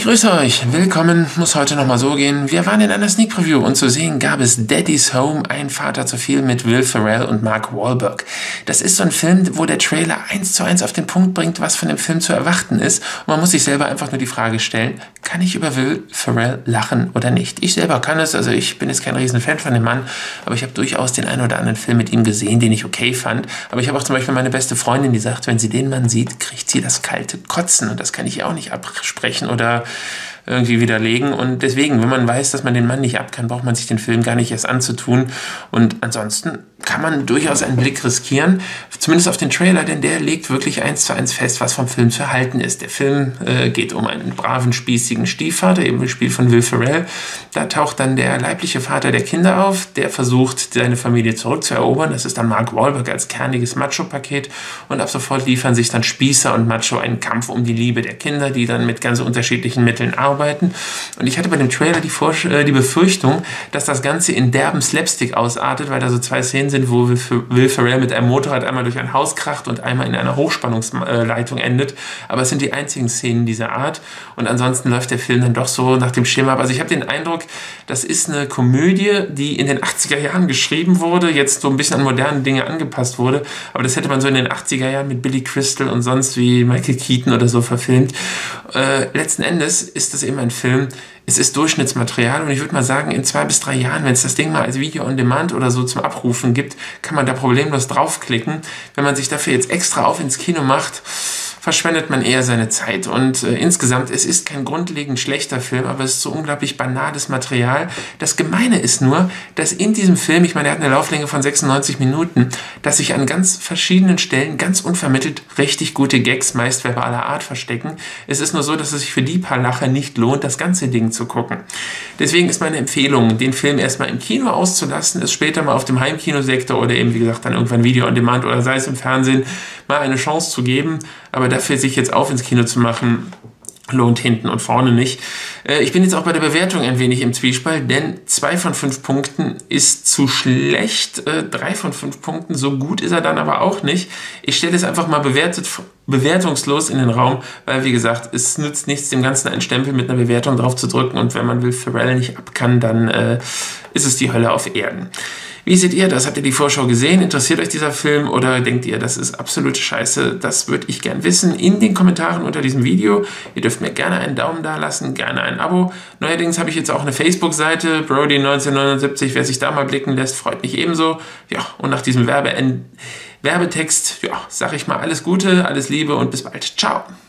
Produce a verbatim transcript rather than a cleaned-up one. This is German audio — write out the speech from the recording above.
grüße euch, willkommen, muss heute nochmal so gehen. Wir waren in einer Sneak Preview und zu sehen gab es Daddy's Home, ein Vater zu viel mit Will Ferrell und Mark Wahlberg. Das ist so ein Film, wo der Trailer eins zu eins auf den Punkt bringt, was von dem Film zu erwarten ist. Und man muss sich selber einfach nur die Frage stellen, kann ich über Will Ferrell lachen oder nicht? Ich selber kann es, also ich bin jetzt kein riesen Fan von dem Mann, aber ich habe durchaus den einen oder anderen Film mit ihm gesehen, den ich okay fand. Aber ich habe auch zum Beispiel meine beste Freundin, die sagt, wenn sie den Mann sieht, kriegt sie das kalte Kotzen. Und das kann ich ihr auch nicht absprechen oder irgendwie widerlegen. Und deswegen, wenn man weiß, dass man den Mann nicht ab kann, braucht man sich den Film gar nicht erst anzutun. Und ansonsten kann man durchaus einen Blick riskieren, zumindest auf den Trailer, denn der legt wirklich eins zu eins fest, was vom Film zu halten ist. Der Film äh, geht um einen braven, spießigen Stiefvater, eben gespielt von Will Ferrell. Da taucht dann der leibliche Vater der Kinder auf, der versucht, seine Familie zurückzuerobern. Das ist dann Mark Wahlberg als kerniges Macho-Paket. Und ab sofort liefern sich dann Spießer und Macho einen Kampf um die Liebe der Kinder, die dann mit ganz unterschiedlichen Mitteln arbeiten. Und ich hatte bei dem Trailer die, Vor äh, die Befürchtung, dass das Ganze in derben Slapstick ausartet, weil da so zwei Szenen sind, wo Will Ferrell mit einem Motorrad einmal durch ein Haus kracht und einmal in einer Hochspannungsleitung endet. Aber es sind die einzigen Szenen dieser Art. Und ansonsten läuft der Film dann doch so nach dem Schema ab. Also ich habe den Eindruck, das ist eine Komödie, die in den achtziger Jahren geschrieben wurde, jetzt so ein bisschen an moderne Dinge angepasst wurde. Aber das hätte man so in den achtziger Jahren mit Billy Crystal und sonst wie Michael Keaton oder so verfilmt. Äh, letzten Endes ist das eben ein Film, es ist Durchschnittsmaterial und ich würde mal sagen, in zwei bis drei Jahren, wenn es das Ding mal als Video on Demand oder so zum Abrufen gibt, kann man da problemlos draufklicken. Wenn man sich dafür jetzt extra auf ins Kino macht, verschwendet man eher seine Zeit. Und äh, insgesamt, es ist kein grundlegend schlechter Film, aber es ist so unglaublich banales Material. Das Gemeine ist nur, dass in diesem Film, ich meine, er hat eine Lauflänge von sechsundneunzig Minuten, dass sich an ganz verschiedenen Stellen ganz unvermittelt richtig gute Gags, meist verbaler Art, verstecken. Es ist nur so, dass es sich für die paar Lacher nicht lohnt, das ganze Ding zu gucken. Deswegen ist meine Empfehlung, den Film erstmal im Kino auszulassen, es später mal auf dem Heimkinosektor oder eben, wie gesagt, dann irgendwann Video on Demand oder sei es im Fernsehen, mal eine Chance zu geben. Aber dafür sich jetzt auf ins Kino zu machen, lohnt hinten und vorne nicht. Ich bin jetzt auch bei der Bewertung ein wenig im Zwiespalt, denn zwei von fünf Punkten ist zu schlecht, drei von fünf Punkten, so gut ist er dann aber auch nicht. Ich stelle es einfach mal bewertet, bewertungslos in den Raum, weil wie gesagt, es nützt nichts, dem Ganzen einen Stempel mit einer Bewertung drauf zu drücken und wenn man Will Ferrell nicht ab kann, dann äh, ist es die Hölle auf Erden. Wie seht ihr das? Habt ihr die Vorschau gesehen? Interessiert euch dieser Film oder denkt ihr, das ist absolute Scheiße? Das würde ich gern wissen in den Kommentaren unter diesem Video. Ihr dürft mir gerne einen Daumen da lassen, gerne ein Abo. Neuerdings habe ich jetzt auch eine Facebook-Seite, Brody neunzehnhundertneunundsiebzig. Wer sich da mal blicken lässt, freut mich ebenso. Ja, und nach diesem Werbe Werbetext, ja, sage ich mal alles Gute, alles Liebe und bis bald. Ciao!